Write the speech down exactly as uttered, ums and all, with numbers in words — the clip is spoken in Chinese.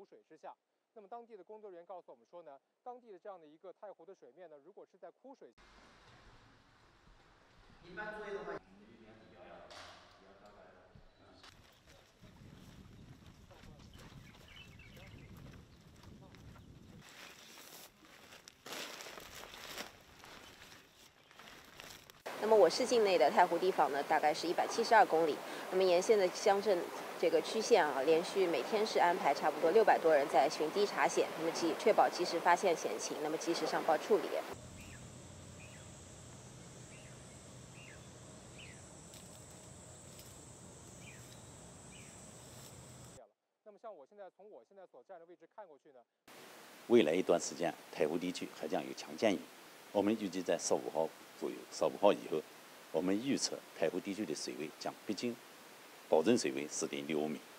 湖水之下。那么当地的工作人员告诉我们说呢，当地的这样的一个太湖的水面呢，如果是在枯水， 一般作业的话。 那么我市境内的太湖地访呢，大概是一百七十二公里。那么沿线的乡镇这个区县啊，连续每天是安排差不多六百多人在巡堤查险，那么及确保及时发现险情，那么及时上报处理。 那么像我现在从我现在所站的位置看过去呢， 未来一段时间，太湖地区还将有强降雨。我们预计在十五号左右，十五号以后，我们预测太湖地区的水位将逼近保证水位四点六五米。